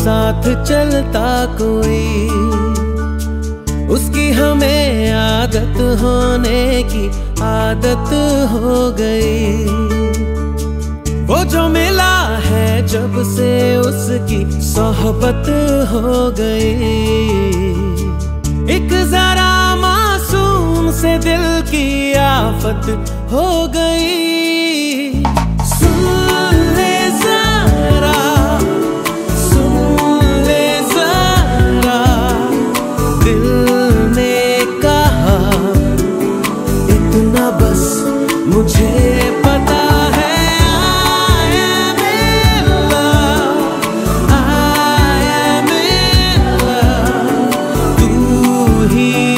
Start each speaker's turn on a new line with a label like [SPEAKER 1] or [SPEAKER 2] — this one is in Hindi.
[SPEAKER 1] साथ चलता कोई, उसकी हमें आदत होने की आदत हो गई। वो जो मिला है जब से उसकी सोहबत हो गई। एक जरा मासूम से दिल की आफत हो गई। सुन ले जरा, सुन ले जरा, दिल ने कहा इतना बस मुझे पता है। I am in love, तू ही